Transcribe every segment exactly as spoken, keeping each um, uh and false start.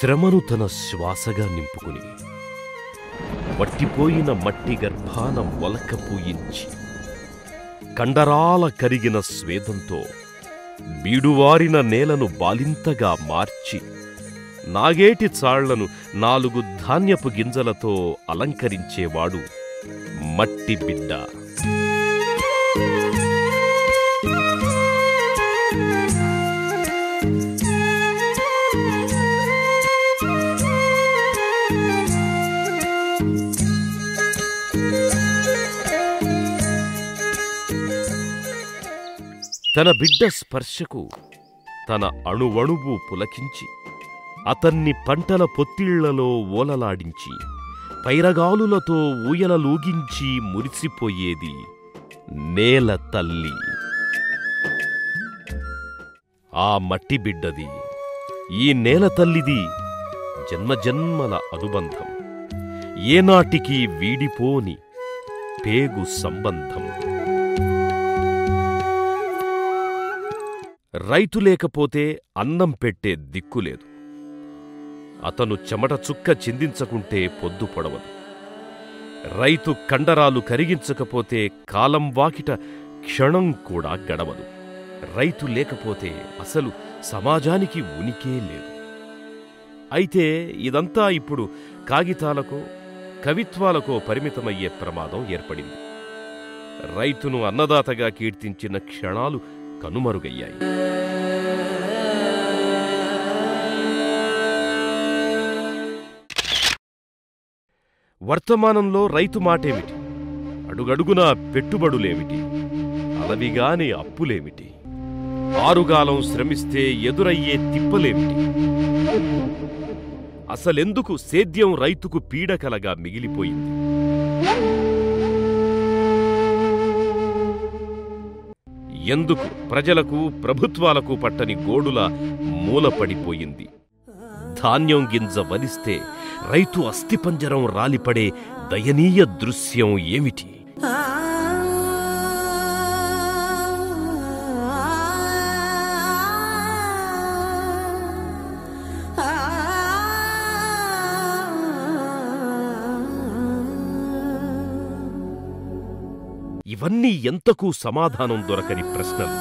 శ్రమను తన శ్వాసగా నింపుకుని వట్టిపోయిన మట్టి గర్భాన మొలక పూయించి కండరాల కరిగిన స్వేదంతో బీడువారిన నేలను బాలింతగా మార్చి నాగేటి చాళ్లను నాలుగు ధాన్యపు గింజలతో అలంకరించేవాడు మట్టి బిడ్డ. తన బిడ్డ స్పర్శకు తన అణువణువు పులకించి అతన్ని పంటల పొత్తిళ్లలో ఓలలాడించి పైరగాలులతో ఊయలలూగించి మురిసిపోయేది నేల తల్లి. ఆ మట్టి బిడ్డది, ఈ నేల తల్లిది జన్మజన్మల అనుబంధం, ఏనాటికి వీడిపోని పేగు సంబంధం. రైతు లేకపోతే అన్నం పెట్టే దిక్కులేదు. అతను చెమట చుక్క చిందించకుంటే పొద్దు పొడవదు. రైతు కండరాలు కరిగించకపోతే కాలం వాకిట క్షణం కూడా గడవదు. రైతు లేకపోతే అసలు సమాజానికి ఉనికే లేదు. అయితే ఇదంతా ఇప్పుడు కాగితాలకో కవిత్వాలకో పరిమితమయ్యే ప్రమాదం ఏర్పడింది. రైతును అన్నదాతగా కీర్తించిన క్షణాలు కనుమరుగయ్యాయి. వర్తమానంలో రైతు మాటేమిటి? అడుగడుగునా పెట్టుబడులేమిటి? అలవిగాని అప్పులేమిటి? ఆరుగాలం శ్రమిస్తే ఎదురయ్యే తిప్పలేమిటి? అసలెందుకు సేద్యం రైతుకు పీడకలగా మిగిలిపోయింది? ఎందుకు ప్రజలకు ప్రభుత్వాలకు పట్టని గోడుల మూలపడిపోయింది? ధాన్యం గింజ వలిస్తే రైతు అస్థిపంజరం రాలిపడే దయనీయ దృశ్యం ఏమిటి? ఇవన్నీ ఎంతకు సమాధానం దొరకని ప్రశ్నలు.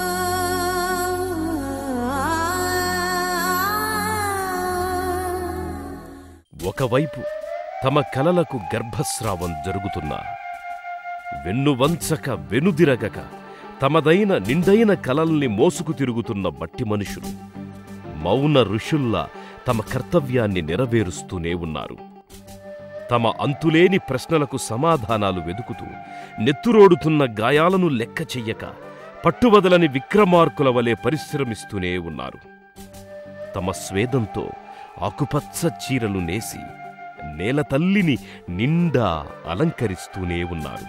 ఒకవైపు తమ కలలకు గర్భస్రావం జరుగుతున్నా వెన్నువంచక వెనుదిరగక తమదైన నిండైన కలల్ని మోసుకు తిరుగుతున్న మట్టి మనుషులు మౌన ఋషుల్లా తమ కర్తవ్యాన్ని నెరవేరుస్తూనే ఉన్నారు. తమ అంతులేని ప్రశ్నలకు సమాధానాలు వెదుకుతూ నెత్తురోడుతున్న గాయాలను లెక్క చెయ్యక పట్టువదలని విక్రమార్కుల వలె పరిశ్రమిస్తూనే ఉన్నారు. తమ స్వేదంతో ఆకుపచ్చ చీరలు నేసి నేల తల్లిని నిండా అలంకరిస్తూనే ఉన్నారు.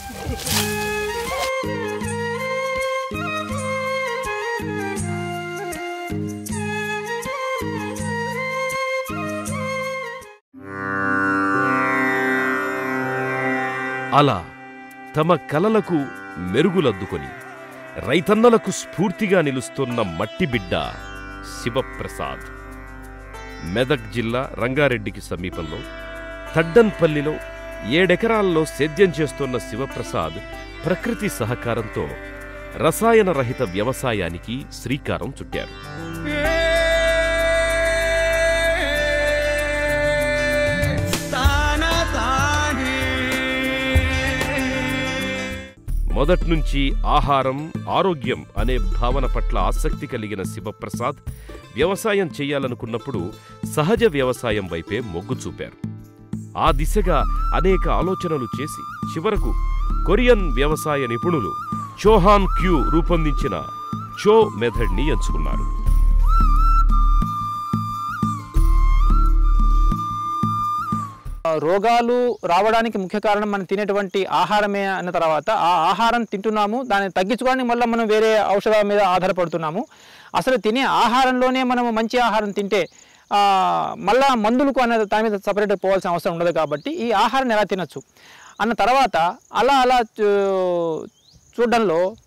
అలా తమ కలలకు మెరుగులద్దుకొని రైతన్నలకు స్ఫూర్తిగా నిలుస్తున్న మట్టిబిడ్డ శివప్రసాద్. మెదక్ జిల్లా రంగారెడ్డికి సమీపంలో తడ్డన్పల్లిలో ఏడెకరాల్లో సేద్యం చేస్తున్న శివప్రసాద్ ప్రకృతి సహకారంతో రసాయన రహిత వ్యవసాయానికి శ్రీకారం చుట్టారు. మొదట్నుంచి ఆహారం, ఆరోగ్యం అనే భావన పట్ల ఆసక్తి కలిగిన శివప్రసాద్ వ్యవసాయం చెయ్యాలనుకున్నప్పుడు సహజ వ్యవసాయం వైపే మొగ్గు చూపారు. ఆ దిశగా అనేక ఆలోచనలు చేసి చివరకు కొరియన్ వ్యవసాయ నిపుణులు చోహాన్ క్యూ రూపొందించిన చో మెథడ్ని ఎంచుకున్నారు. రోగాలు రావడానికి ముఖ్య కారణం మనం తినేటువంటి ఆహారమే అన్న తర్వాత ఆ ఆహారం తింటున్నాము, దాన్ని తగ్గించుకోవడానికి మళ్ళీ మనం వేరే ఔషధాల మీద ఆధారపడుతున్నాము. అసలు తినే ఆహారంలోనే మనము మంచి ఆహారం తింటే మళ్ళా మందులకు అనే దాని మీద సపరేట్గా పోవాల్సిన అవసరం ఉండదు. కాబట్టి ఈ ఆహారాన్ని ఎలా తినచ్చు అన్న తర్వాత అలా అలా చూడడంలో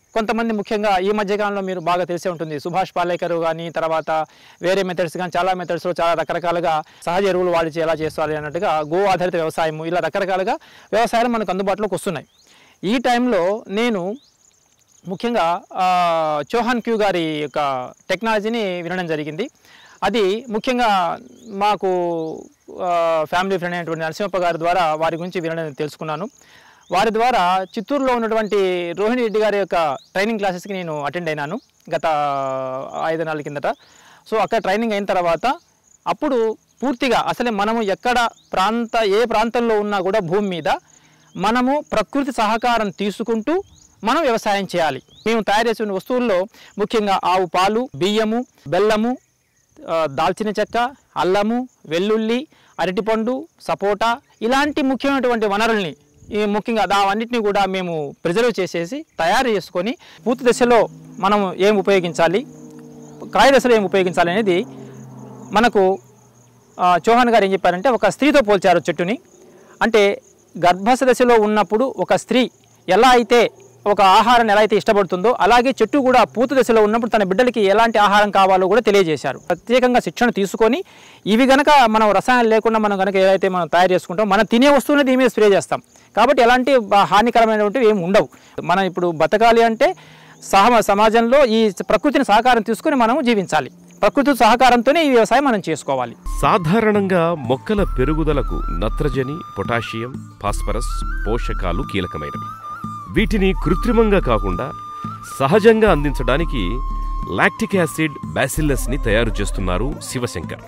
కొంతమంది ముఖ్యంగా ఈ మధ్యకాలంలో మీరు బాగా తెలిసే ఉంటుంది, సుభాష్ పాలేకర్ కానీ తర్వాత వేరే మెథడ్స్ కానీ చాలా మెథడ్స్లో చాలా రకరకాలుగా సహజ ఎరువులు వాడి ఎలా చేస్తారు అన్నట్టుగా గో ఆధారిత వ్యవసాయం ఇలా రకరకాలుగా వ్యవసాయాలు మనకు అందుబాటులోకి వస్తున్నాయి. ఈ టైంలో నేను ముఖ్యంగా చౌహాన్ క్యూ గారి యొక్క టెక్నాలజీని వినడం జరిగింది. అది ముఖ్యంగా మాకు ఫ్యామిలీ ఫ్రెండ్ అయినటువంటి నరసింహప్ప గారి ద్వారా వారి గురించి వినడం తెలుసుకున్నాను. వారి ద్వారా చిత్తూరులో ఉన్నటువంటి రోహిణి రెడ్డి గారి యొక్క ట్రైనింగ్ క్లాసెస్కి నేను అటెండ్ అయినాను గత ఐదు నెలల కిందట. సో అక్కడ ట్రైనింగ్ అయిన తర్వాత అప్పుడు పూర్తిగా అసలే మనము ఎక్కడ ప్రాంత ఏ ప్రాంతంలో ఉన్నా కూడా భూమి మీద మనము ప్రకృతి సహకారం తీసుకుంటూ మనం వ్యవసాయం చేయాలి. మేము తయారు చేసిన వస్తువుల్లో ముఖ్యంగా ఆవు పాలు, బియ్యము, బెల్లము, దాల్చిన చెక్క, అల్లము, వెల్లుల్లి, అరటిపండు, సపోటా ఇలాంటి ముఖ్యమైనటువంటి వనరుల్ని ఈ ముఖ్యంగా దావన్నిటిని కూడా మేము ప్రిజర్వ్ చేసేసి తయారు చేసుకొని పూర్తి దశలో మనం ఏం ఉపయోగించాలి, కాయ దశలో ఏం ఉపయోగించాలి అనేది మనకు చౌహాన్ గారు ఏం చెప్పారంటే ఒక స్త్రీతో పోల్చారు చెట్టుని. అంటే గర్భస్థ దశలో ఉన్నప్పుడు ఒక స్త్రీ ఎలా అయితే ఒక ఆహారాన్ని ఎలా అయితే ఇష్టపడుతుందో అలాగే చెట్టు కూడా పూత దశలో ఉన్నప్పుడు తన బిడ్డలకి ఎలాంటి ఆహారం కావాలో కూడా తెలియజేశారు. ప్రత్యేకంగా శిక్షణ తీసుకొని ఇవి గనక మనం రసాయనాలు లేకుండా మనం కనుక ఏదైతే మనం తయారు చేసుకుంటాం మనం తినే వస్తువుని దీని మీద స్ప్రే చేస్తాం కాబట్టి ఎలాంటి హానికరమైనటువంటివి ఏమి ఉండవు. మనం ఇప్పుడు బతకాలి అంటే సహ సమాజంలో ఈ ప్రకృతిని సహకారం తీసుకొని మనం జీవించాలి. ప్రకృతి సహకారంతోనే ఈ వ్యవసాయం మనం చేసుకోవాలి. సాధారణంగా మొక్కల పెరుగుదలకు నత్రజని, పొటాషియం, ఫాస్ఫరస్ పోషకాలు కీలకమైనవి. వీటిని కృత్రిమంగా కాకుండా సహజంగా అందించడానికి లాక్టిక్ యాసిడ్ బ్యాసిల్లస్ ని తయారు చేస్తున్నారు శివశంకర్.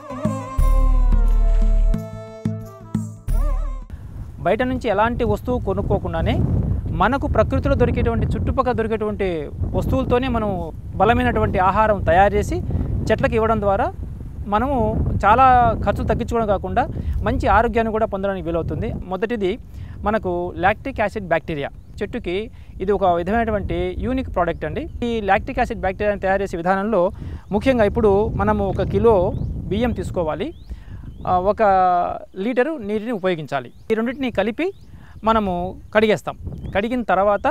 బయట నుంచి ఎలాంటి వస్తువు కొనుక్కోకుండానే మనకు ప్రకృతిలో దొరికేటువంటి చుట్టుపక్కల దొరికేటువంటి వస్తువులతోనే మనం బలమైనటువంటి ఆహారం తయారు చేసి చెట్లకు ఇవ్వడం ద్వారా మనము చాలా ఖర్చు తగ్గించుకోవడం కాకుండా మంచి ఆరోగ్యాన్ని కూడా పొందడానికి వీలవుతుంది. మొదటిది మనకు లాక్టిక్ యాసిడ్ బ్యాక్టీరియా. చెట్టుకి ఇది ఒక విధమైనటువంటి యూనిక్ ప్రోడక్ట్ అండి. ఈ లాక్టిక్ యాసిడ్ బ్యాక్టీరియాని తయారు చేసే విధానంలో ముఖ్యంగా ఇప్పుడు మనము ఒక కిలో బియ్యం తీసుకోవాలి, ఒక లీటరు నీటిని ఉపయోగించాలి. ఈ రెండింటిని కలిపి మనము కడిగేస్తాం. కడిగిన తర్వాత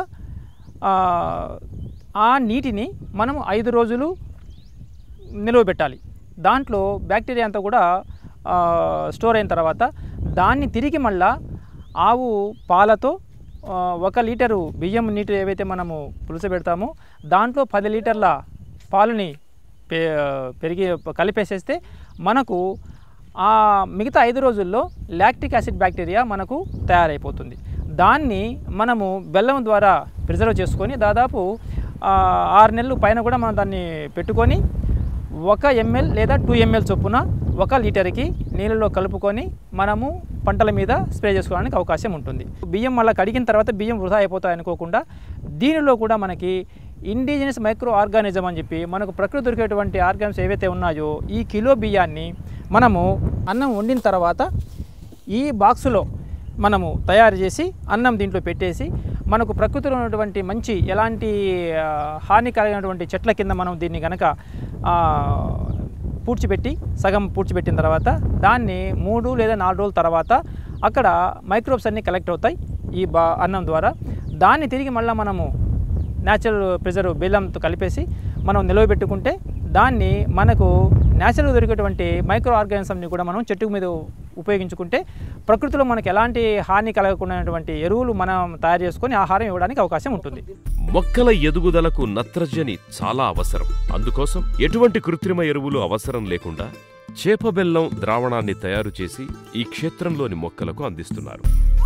ఆ నీటిని మనము ఐదు రోజులు నిలువ పెట్టాలి. దాంట్లో బ్యాక్టీరియా అంతా కూడా స్టోర్ అయిన తర్వాత దాన్ని తిరిగి మళ్ళా ఆవు పాలతో ఒక లీటరు బియ్యం నీటి ఏవైతే మనము పులుసబెడతామో దాంట్లో పది లీటర్ల పాలుని పెరిగి కలిపేసేస్తే మనకు ఆ మిగతా ఐదు రోజుల్లో లాక్టిక్ యాసిడ్ బ్యాక్టీరియా మనకు తయారైపోతుంది. దాన్ని మనము బెల్లం ద్వారా ప్రిజర్వ్ చేసుకొని దాదాపు ఆరు నెలలు పైన కూడా మనం దాన్ని పెట్టుకొని ఒక ఎంఎల్ లేదా టూ ఎంఎల్ చొప్పున ఒక లీటర్కి నీళ్ళలో కలుపుకొని మనము పంటల మీద స్ప్రే చేసుకోవడానికి అవకాశం ఉంటుంది. బియ్యం మళ్ళీ కడిగిన తర్వాత బియ్యం వృధా అయిపోతాయి అనుకోకుండా దీనిలో కూడా మనకి ఇండిజినస్ మైక్రో ఆర్గానిజం అని చెప్పి మనకు ప్రకృతి దొరికేటువంటి ఆర్గానిజమ్స్ ఏవైతే ఉన్నాయో ఈ కిలో బియ్యాన్ని మనము అన్నం వండిన తర్వాత ఈ బాక్సులో మనము తయారు చేసి అన్నం దీంట్లో పెట్టేసి మనకు ప్రకృతిలో ఉన్నటువంటి మంచి ఎలాంటి హానికరమైనటువంటి చెట్ల కింద మనం దీన్ని కనుక పూడ్చిపెట్టి సగం పూడ్చిపెట్టిన తర్వాత దాన్ని మూడు లేదా నాలుగు రోజుల తర్వాత అక్కడ మైక్రోబ్స్ అన్నీ కలెక్ట్ అవుతాయి ఈ బా అన్నం ద్వారా. దాన్ని తిరిగి మళ్ళీ మనము న్యాచురల్ ప్రిజర్వ్ బెల్లంతో కలిపేసి మనం నిలవబెట్టుకుంటే దాన్ని మనకు న్యాచురల్గా దొరికేటువంటి మైక్రో ఆర్గానిజంని కూడా మనం చెట్టు మీద ఉపయోగించుకుంటే ప్రకృతిలో మనకు ఎలాంటి హాని కలగకుండాటువంటి ఎరువులు మనం తయారు చేసుకొని ఆహారం ఇవ్వడానికి అవకాశం ఉంటుంది. మొక్కల ఎదుగుదలకు నత్రజని చాలా అవసరం. అందుకోసం ఎటువంటి కృత్రిమ ఎరువులు అవసరం లేకుండా చేప బెల్లం ద్రావణాన్ని తయారు చేసి ఈ క్షేత్రంలోని మొక్కలకు అందిస్తున్నారు.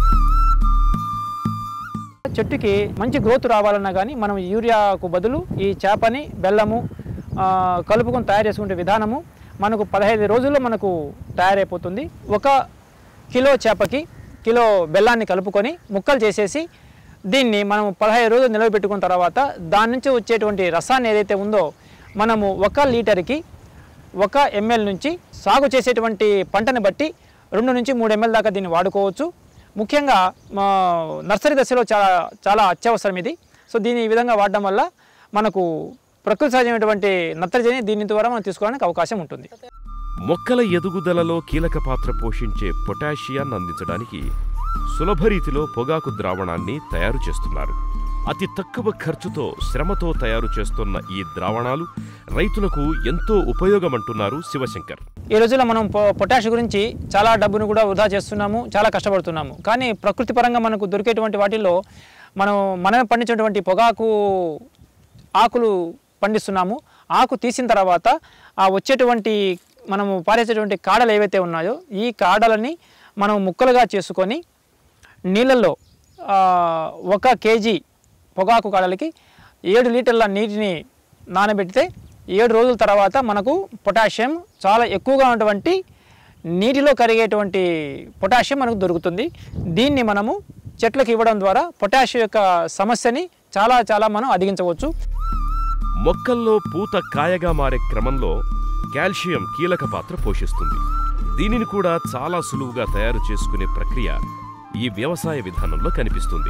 చెట్టుకి మంచి గ్రోత్ రావాలన్నా కానీ మనం యూరియాకు బదులు ఈ చేపని బెల్లము కలుపుకొని తయారు చేసుకునే విధానము మనకు పదహైదు రోజుల్లో మనకు తయారైపోతుంది. ఒక కిలో చేపకి కిలో బెల్లాన్ని కలుపుకొని ముక్కలు చేసేసి దీన్ని మనం పదహైదు రోజులు నిలవబెట్టుకున్న తర్వాత దాని నుంచి వచ్చేటువంటి రసాన్ని ఏదైతే ఉందో మనము ఒక లీటర్కి ఒక ఎంఎల్ నుంచి సాగు చేసేటువంటి పంటని బట్టి రెండు నుంచి మూడు ఎంఎల్ దాకా దీన్ని వాడుకోవచ్చు. ముఖ్యంగా నర్సరీ దశలో చాలా చాలా అత్యవసరం ఇది. సో దీన్ని ఈ విధంగా వాడడం వల్ల మనకు ప్రకృతి సహజమైనటువంటి నత్రజని దీని ద్వారా మనం తీసుకోవడానికి అవకాశం ఉంటుంది. మొక్కల ఎదుగుదలలో కీలక పాత్ర పోషించే పొటాషియాన్ని అందించడానికి సులభ రీతిలో పొగాకు ద్రావణాన్ని తయారు చేస్తున్నారు. అతి తక్కువ ఖర్చుతో శ్రమతో తయారు చేస్తున్న ఈ ద్రావణాలు రైతులకు ఎంతో ఉపయోగమంటున్నారు శివశంకర్. ఈ రోజుల్లో మనం పొటాష్ గురించి చాలా డబ్బును కూడా వృధా చేస్తున్నాము, చాలా కష్టపడుతున్నాము. కానీ ప్రకృతి పరంగా మనకు దొరికేటువంటి వాటిల్లో మనం మనమే పండించేటువంటి పొగాకు ఆకులు పండిస్తున్నాము. ఆకు తీసిన తర్వాత ఆ వచ్చేటువంటి మనము పారేసేటువంటి కాడలు ఏవైతే ఉన్నాయో ఈ కాడలని మనం ముక్కలుగా చేసుకొని నీళ్ళల్లో ఒక కేజీ పొగాకు కాడలకి ఏడు లీటర్ల నీటిని నానబెడితే ఏడు రోజుల తర్వాత మనకు పొటాషియం చాలా ఎక్కువగా ఉన్నటువంటి నీటిలో కరిగేటువంటి పొటాషియం మనకు దొరుకుతుంది. దీన్ని మనము చెట్లకు ఇవ్వడం ద్వారా పొటాషియం యొక్క సమస్యని చాలా చాలా మనం అధిగించవచ్చు. మొక్కల్లో పూత కాయగా మారే క్రమంలో కాల్షియం కీలక పాత్ర పోషిస్తుంది. దీనిని కూడా చాలా సులువుగా తయారు చేసుకునే ప్రక్రియ ఈ వ్యవసాయ విధానంలో కనిపిస్తుంది.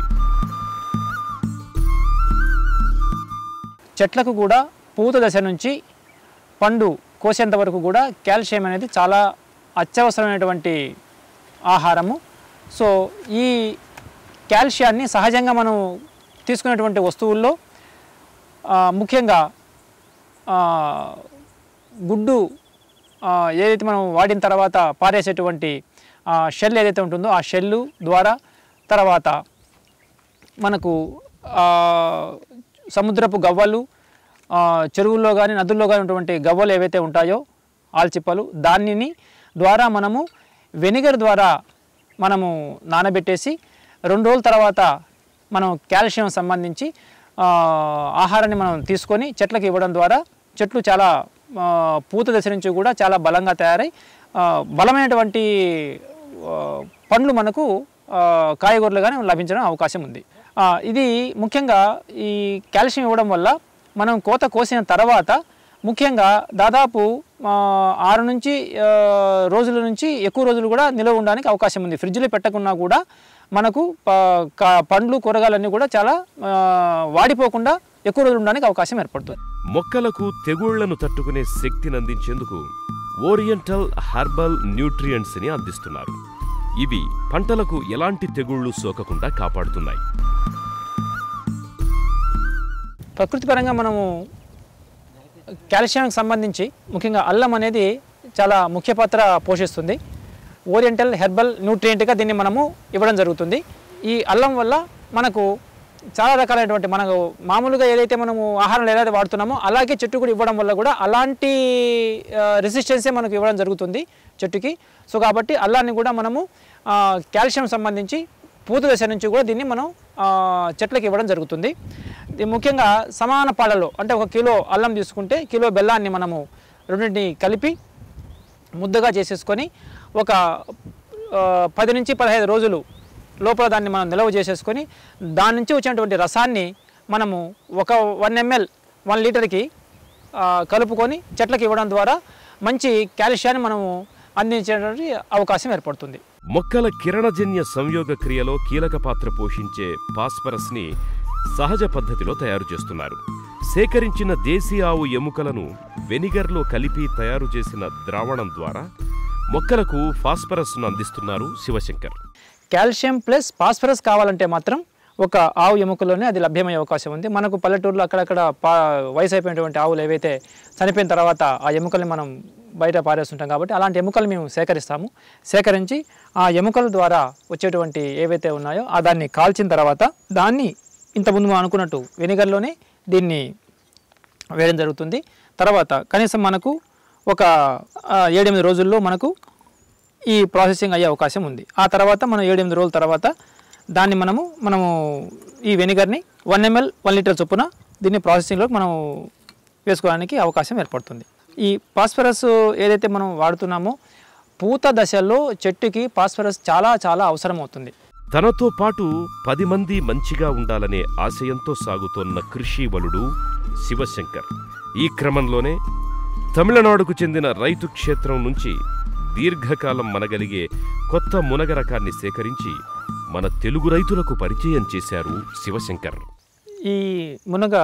చెట్లకు కూడా పూత దశ నుంచి పండు కోసేంత వరకు కూడా కాల్షియం అనేది చాలా అత్యవసరమైనటువంటి ఆహారము. సో ఈ కాల్షియాన్ని సహజంగా మనం తీసుకునేటువంటి వస్తువుల్లో ముఖ్యంగా గుడ్డు ఏదైతే మనం వాడిన తర్వాత పారేసేటువంటి షెల్ ఏదైతే ఉంటుందో ఆ షెల్లు ద్వారా, తర్వాత మనకు సముద్రపు గవ్వలు, చెరువుల్లో కానీ నదుల్లో కానీ ఉన్నటువంటి గవ్వలు ఏవైతే ఉంటాయో ఆల్చిప్పలు, దానిని ద్వారా మనము వెనిగర్ ద్వారా మనము నానబెట్టేసి రెండు రోజుల తర్వాత మనం కాల్షియం సంబంధించి ఆహారాన్ని మనం తీసుకొని చెట్లకు ఇవ్వడం ద్వారా చెట్లు చాలా పూత దశ నుంచి కూడా చాలా బలంగా తయారై బలమైనటువంటి పండ్లు మనకు కాయగూరలుగానే లభించడం అవకాశం ఉంది. ఇది ముఖ్యంగా ఈ కాల్షియం ఇవ్వడం వల్ల మనం కోత కోసిన తర్వాత ముఖ్యంగా దాదాపు ఆరు నుంచి రోజుల నుంచి ఎక్కువ రోజులు కూడా నిల్వ ఉండడానికి అవకాశం ఉంది. ఫ్రిడ్జ్లో పెట్టకుండా కూడా మనకు పండ్లు కూరగాయలన్నీ కూడా చాలా వాడిపోకుండా ఎక్కువ రోజులు ఉండడానికి అవకాశం ఏర్పడుతుంది. మొక్కలకు తెగుళ్లను తట్టుకునే శక్తిని అందించేందుకు ఓరియంటల్ హెర్బల్ న్యూట్రియంట్స్ ని అందిస్తున్నారు. ఇవి పంటలకు ఎలాంటి తెగుళ్లు సోకకుండా కాపాడుతున్నాయి. ప్రకృతి పరంగా మనము కాల్షియంకి సంబంధించి ముఖ్యంగా అల్లం అనేది చాలా ముఖ్య పాత్ర పోషిస్తుంది. ఓరియంటల్ హెర్బల్ న్యూట్రియంట్గా దీన్ని మనము ఇవ్వడం జరుగుతుంది. ఈ అల్లం వల్ల మనకు చాలా రకాలైనటువంటి మనకు మామూలుగా ఏదైతే మనము ఆహారంలో ఏదైతే వాడుతున్నామో అలాగే చెట్టు కూడా ఇవ్వడం వల్ల కూడా అలాంటి రెసిస్టెన్సే మనకు ఇవ్వడం జరుగుతుంది చెట్టుకి. సో కాబట్టి అల్లాన్ని కూడా మనము కాల్షియం సంబంధించి పూత దశ నుంచి కూడా దీన్ని మనం చెట్లకి ఇవ్వడం జరుగుతుంది. ముఖ్యంగా సమాన పాలలో అంటే ఒక కిలో అల్లం తీసుకుంటే కిలో బెల్లాన్ని మనము రెండింటిని కలిపి ముద్దగా చేసేసుకొని ఒక పది నుంచి పదహైదు రోజులు లోపల దాన్ని మనం నిల్వ చేసేసుకొని దాని నుంచి వచ్చినటువంటి రసాన్ని మనము ఒక వన్ ఎంఎల్ వన్ లీటర్కి కలుపుకొని చెట్లకు ఇవ్వడం ద్వారా మంచి కాల్షియాన్ని మనము అందించేటువంటి అవకాశం ఏర్పడుతుంది. మొక్కల కిరణజన్య సంయోగ క్రియలో కీలక పాత్ర పోషించే ఫాస్ఫరస్ని సహజ పద్ధతిలో తయారు చేస్తున్నారు. సేకరించిన దేశీ ఆవు ఎముకలను వెనిగర్లో కలిపి తయారు చేసిన ద్రావణం ద్వారా మొక్కలకు ఫాస్ఫరస్ను అందిస్తున్నారు శివశంకర్. కాల్షియం ప్లస్ ఫాస్ఫరస్ కావాలంటే మాత్రం ఒక ఆవు ఎముకలోనే అది లభ్యమయ్యే అవకాశం ఉంది. మనకు పల్లెటూరులో అక్కడక్కడ పా వయసు అయిపోయినటువంటి ఆవులు ఏవైతే చనిపోయిన తర్వాత ఆ ఎముకల్ని మనం బయట పారేస్తుంటాం కాబట్టి అలాంటి ఎముకలు మేము సేకరిస్తాము. సేకరించి ఆ ఎముకల ద్వారా వచ్చేటువంటి ఏవైతే ఉన్నాయో ఆ దాన్ని కాల్చిన తర్వాత దాన్ని ఇంతకుముందు అనుకున్నట్టు వెనిగర్లోనే దీన్ని వేయడం జరుగుతుంది. తర్వాత కనీసం మనకు ఒక ఏడెనిమిది రోజుల్లో మనకు ఈ ప్రాసెసింగ్ అయ్యే అవకాశం ఉంది. ఆ తర్వాత మనం ఏడెనిమిది రోజుల తర్వాత దాన్ని మనము మనము ఈ వెనిగర్ని వన్ ఎంఎల్ వన్ లీటర్ చొప్పున దీన్ని ప్రాసెసింగ్లోకి మనం వేసుకోవడానికి అవకాశం ఏర్పడుతుంది. ఈ ఫాస్ఫరస్ ఏదైతే మనం వాడుతున్నామో పూత దశలో చెట్టుకి ఫాస్ఫరస్ చాలా చాలా అవసరం అవుతుంది. తనతో పాటు పది మంది మంచిగా ఉండాలనే ఆశయంతో సాగుతోన్న కృషి వలుడు శివశంకర్. ఈ క్రమంలోనే తమిళనాడుకు చెందిన రైతు క్షేత్రం నుంచి దీర్ఘకాలం మనగలిగే కొత్త మునగ రకాన్ని సేకరించి మన తెలుగు రైతులకు పరిచయం చేశారు శివశంకర్. ఈ మునగ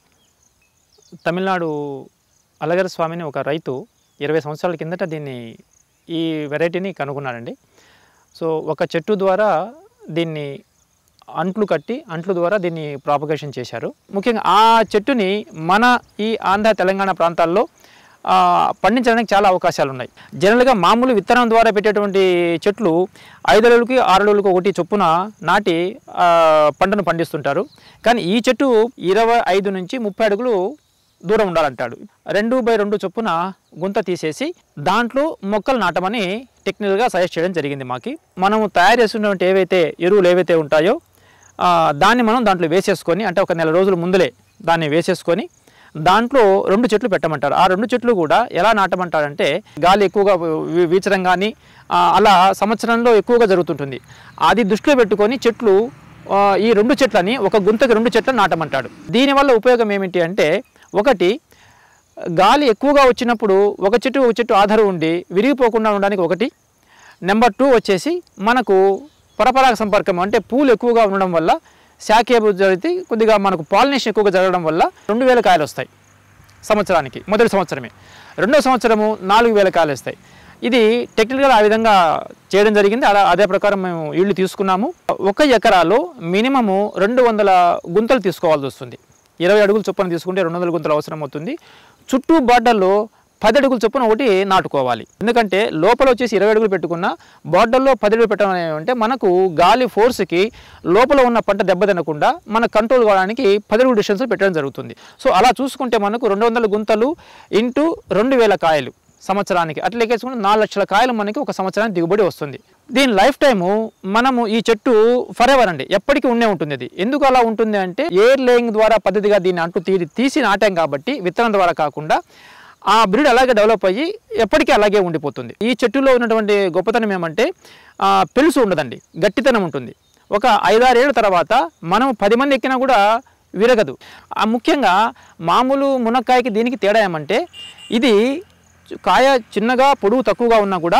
తమిళనాడు అలగర స్వామిని ఒక రైతు ఇరవై సంవత్సరాల కిందట దీన్ని ఈ వెరైటీని కనుగొన్నాడండి. సో ఒక చెట్టు ద్వారా దీన్ని అంట్లు కట్టి అంట్ల ద్వారా దీన్ని ప్రాపగేషన్ చేశారు. ముఖ్యంగా ఆ చెట్టుని మన ఈ ఆంధ్ర తెలంగాణ ప్రాంతాల్లో పండించడానికి చాలా అవకాశాలు ఉన్నాయి. జనరల్గా మామూలు విత్తనం ద్వారా పెట్టేటువంటి చెట్లు ఐదు అడుగులకి ఆరు అడుగులకి ఒకటి చొప్పున నాటి పంటను పండిస్తుంటారు. కానీ ఈ చెట్టు ఇరవై ఐదు నుంచి ముప్పై అడుగులు దూరం ఉండాలంటాడు. రెండు బై రెండు చొప్పున గుంత తీసేసి దాంట్లో మొక్కలు నాటమని టెక్నికల్గా సజెస్ట్ చేయడం జరిగింది. మాకి మనము తయారు చేస్తున్నటువంటి ఏవైతే ఎరువులు ఏవైతే ఉంటాయో దాన్ని మనం దాంట్లో వేసేసుకొని, అంటే ఒక నెల రోజుల ముందులే దాన్ని వేసేసుకొని దాంట్లో రెండు చెట్లు పెట్టమంటారు. ఆ రెండు చెట్లు కూడా ఎలా నాటమంటారంటే గాలి ఎక్కువగా వీచడం కానీ అలా సంవత్సరంలో ఎక్కువగా జరుగుతుంటుంది. అది దృష్టిలో పెట్టుకొని చెట్లు ఈ రెండు చెట్లని ఒక గుంతకి రెండు చెట్లను నాటమంటాడు. దీనివల్ల ఉపయోగం ఏమిటి అంటే, ఒకటి గాలి ఎక్కువగా వచ్చినప్పుడు ఒక చెట్టు ఒక చెట్టు ఆధారం ఉండి విరిగిపోకుండా ఉండడానికి ఒకటి. నెంబర్ టూ వచ్చేసి మనకు పరపరాగ సంపర్కం, అంటే పూలు ఎక్కువగా ఉండడం వల్ల శాఖీయ జరిగితే కొద్దిగా మనకు పాలినేషన్ ఎక్కువగా జరగడం వల్ల రెండు వేల కాయలు వస్తాయి సంవత్సరానికి. మొదటి సంవత్సరమే. రెండో సంవత్సరము నాలుగు వేల కాయలు వస్తాయి. ఇది టెక్నికల్గా ఆ విధంగా చేయడం జరిగింది. అలా అదే ప్రకారం మేము ఇళ్ళు తీసుకున్నాము. ఒక ఎకరాలో మినిమము రెండు వందల గుంతలు తీసుకోవాల్సి వస్తుంది. ఇరవై అడుగులు చొప్పున తీసుకుంటే రెండు వందల గుంతలు అవసరం అవుతుంది. చుట్టూ బార్డర్లో పది అడుగుల చొప్పున ఒకటి నాటుకోవాలి. ఎందుకంటే లోపల వచ్చేసి ఇరవై అడుగులు పెట్టుకున్న బార్డర్లో పది అడుగులు పెట్టడం అంటే మనకు గాలి ఫోర్స్కి లోపల ఉన్న పంట దెబ్బతినకుండా మన కంట్రోల్ కావడానికి పది అడుగుల డిస్టెన్స్ పెట్టడం జరుగుతుంది. సో అలా చూసుకుంటే మనకు రెండు వందల గుంతలు ఇంటూ రెండు వేల కాయలు సంవత్సరానికి, అట్లా లెక్కేసుకుంటే నాలుగు లక్షల కాయలు మనకి ఒక సంవత్సరానికి దిగుబడి వస్తుంది. దీని లైఫ్ టైము మనము ఈ చెట్టు ఫర్ ఎవర్ అండి, ఎప్పటికీ ఉండే ఉంటుంది. అది ఎందుకు అలా ఉంటుంది అంటే ఎయిర్ లేయింగ్ ద్వారా పద్ధతిగా దీన్ని అంటూ తీ తీసి నాటాం కాబట్టి విత్తనం ద్వారా కాకుండా ఆ బ్రీడ్ అలాగే డెవలప్ అయ్యి ఎప్పటికీ అలాగే ఉండిపోతుంది. ఈ చెట్టులో ఉన్నటువంటి గొప్పతనం ఏమంటే పెలుసు ఉండదండి, గట్టితనం ఉంటుంది. ఒక ఐదారేళ్ళ తర్వాత మనం పది మంది ఎక్కినా కూడా విరగదు. ముఖ్యంగా మామూలు మునక్కాయకి దీనికి తేడా ఏమంటే, ఇది కాయ చిన్నగా పొడవు తక్కువగా ఉన్నా కూడా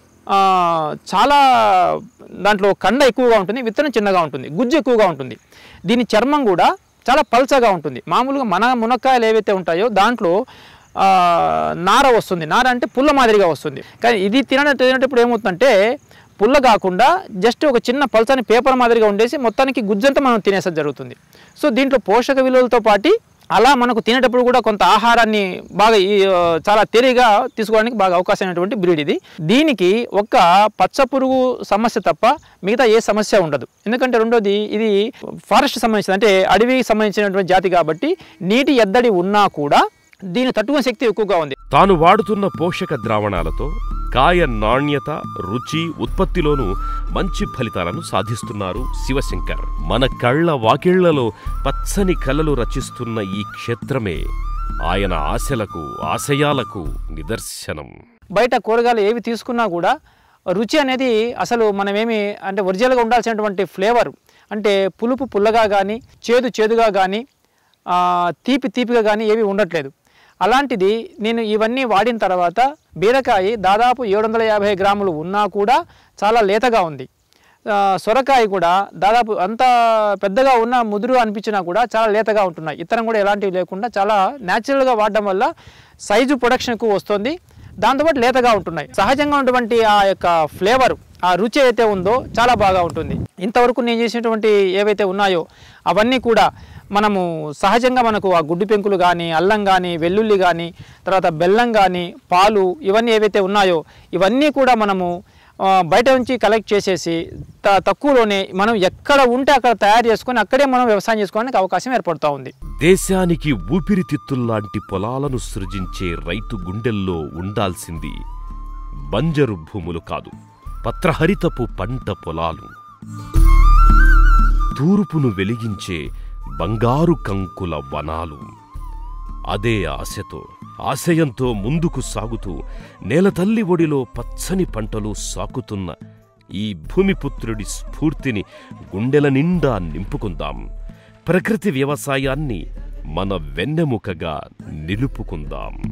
చాలా దాంట్లో కండ ఎక్కువగా ఉంటుంది, విత్తనం చిన్నగా ఉంటుంది, గుజ్జు ఎక్కువగా ఉంటుంది. దీని చర్మం కూడా చాలా పల్చగా ఉంటుంది. మామూలుగా మన మునక్కాయలు ఏవైతే ఉంటాయో దాంట్లో నార వస్తుంది. నార అంటే పుల్ల మాదిరిగా వస్తుంది. కానీ ఇది తిన తినేటప్పుడు ఏమవుతుందంటే పుల్ల కాకుండా జస్ట్ ఒక చిన్న పల్చని పేపర్ మాదిరిగా ఉండేసి మొత్తానికి గుజ్జంతా మనం తినేసే జరుగుతుంది. సో దీంట్లో పోషక విలువలతో పాటు అలా మనకు తినేటప్పుడు కూడా కొంత ఆహారాన్ని బాగా చాలా తేలిగా తీసుకోవడానికి బాగా అవకాశమైనటువంటి బ్రీడ్ ఇది. దీనికి ఒక్క పచ్చ పురుగు సమస్య తప్ప మిగతా ఏ సమస్య ఉండదు. ఎందుకంటే రెండోది ఇది ఫారెస్ట్ సంబంధించిన, అంటే అడవికి సంబంధించినటువంటి జాతి కాబట్టి నీటి ఎద్దడి ఉన్నా కూడా దీని తట్టుకునే శక్తి ఎక్కువగా ఉంది. తాను వాడుతున్న పోషక ద్రావణాలతో కాయ నాణ్యత, రుచి, ఉత్పత్తిలోనూ మంచి ఫలితాలను సాధిస్తున్నారు శివశంకర్. మన కళ్ళ వాకిళ్లలో పచ్చని కలలు రచిస్తున్న ఈ క్షేత్రమే ఆయన ఆశలకు, ఆశయాలకు నిదర్శనం. బయట కూరగాయలు ఏవి తీసుకున్నా కూడా రుచి అనేది అసలు మనమేమి అంటే ఒరిజినల్గా ఉండాల్సినటువంటి ఫ్లేవర్, అంటే పులుపు పుల్లగా కానీ, చేదు చేదుగా కానీ, తీపి తీపిగా కానీ ఏవి ఉండట్లేదు. అలాంటిది నేను ఇవన్నీ వాడిన తర్వాత బీరకాయ దాదాపు ఏడు వందల యాభై గ్రాములు ఉన్నా కూడా చాలా లేతగా ఉంది. సొరకాయ కూడా దాదాపు అంత పెద్దగా ఉన్న ముదురు అనిపించినా కూడా చాలా లేతగా ఉంటున్నాయి. ఇతరం కూడా ఎలాంటివి లేకుండా చాలా న్యాచురల్గా వాడడం వల్ల సైజు ప్రొడక్షన్ ఎక్కువ వస్తుంది, దాంతోపాటు లేతగా ఉంటున్నాయి. సహజంగా ఉన్నటువంటి ఆ యొక్క ఫ్లేవర్, ఆ రుచి అయితే ఉందో చాలా బాగా ఉంటుంది. ఇంతవరకు నేను చేసినటువంటి ఏవైతే ఉన్నాయో అవన్నీ కూడా మనము సహజంగా మనకు ఆ గుడ్డు పెంకులు కానీ, అల్లం కానీ, వెల్లుల్లి కానీ, తర్వాత బెల్లం కానీ, పాలు, ఇవన్నీ ఏవైతే ఉన్నాయో ఇవన్నీ కూడా మనము బయట నుంచి కలెక్ట్ చేసేసి త తక్కువలోనే మనం ఎక్కడ ఉంటే అక్కడ తయారు చేసుకొని అక్కడే మనం వ్యవసాయం చేసుకోవడానికి అవకాశం ఏర్పడుతూ ఉంది. దేశానికి ఊపిరితిత్తుల్లాంటి పొలాలను సృజించే రైతు గుండెల్లో ఉండాల్సింది బంజరు భూములు కాదు, పత్రహరితపు పంట పొలాలు. తూర్పును వెలిగించే బంగారు కంకుల వనాలు. అదే ఆశతో, ఆశయంతో ముందుకు సాగుతూ నేలతల్లి ఒడిలో పచ్చని పంటలు సాకుతున్న ఈ భూమిపుత్రుడి స్ఫూర్తిని గుండెల నిండా నింపుకుందాం. ప్రకృతి వ్యవసాయాన్ని మన వెన్నెముకగా నిలుపుకుందాం.